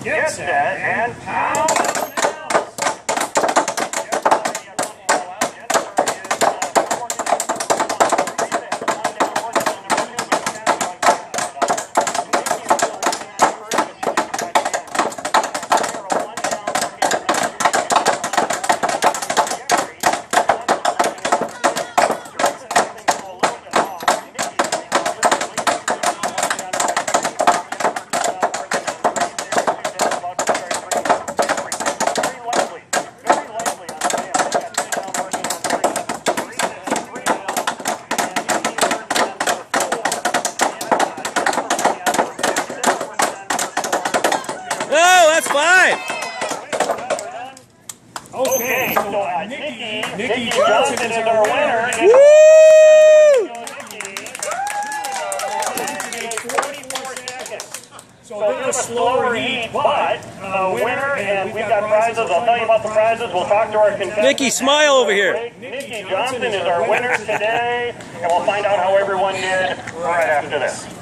get set, and pound. Oh, that's 5. Okay, so Nikki Johnson is our winner. Woo! 44 seconds. So a bit of a slower heat, but a winner, and we've got prizes. I'll tell you about the prizes. We'll talk to our contestants. Nikki, smile over here. Nikki Johnson is our winner today, and we'll find out how everyone did right after this.